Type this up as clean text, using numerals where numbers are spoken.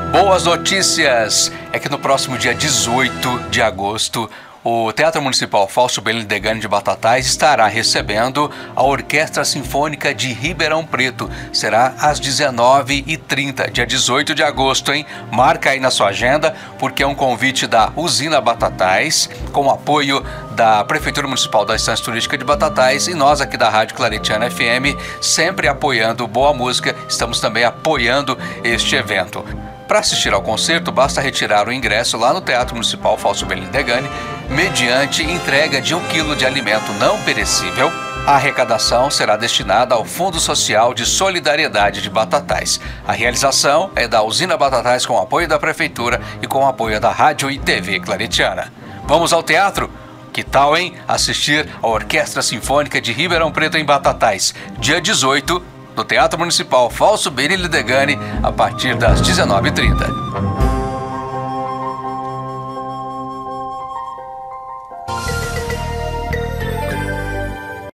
Boas notícias! É que no próximo dia 18 de agosto, o Teatro Municipal Fausto Bellini Degani de Batatais estará recebendo a Orquestra Sinfônica de Ribeirão Preto. Será às 19h30, dia 18 de agosto, hein? Marca aí na sua agenda, porque é um convite da Usina Batatais, com apoio da Prefeitura Municipal da Estância Turística de Batatais, e nós aqui da Rádio Claretiana FM, sempre apoiando boa música, estamos também apoiando este evento. Para assistir ao concerto, basta retirar o ingresso lá no Teatro Municipal Fausto Bellini Degani, mediante entrega de 1 quilo de alimento não perecível. A arrecadação será destinada ao Fundo Social de Solidariedade de Batatais. A realização é da Usina Batatais com apoio da Prefeitura e com apoio da Rádio e TV Claretiana. Vamos ao teatro? Que tal, hein? Assistir a Orquestra Sinfônica de Ribeirão Preto em Batatais, dia 18, no Teatro Municipal Fausto Bellini Degani, a partir das 19h30.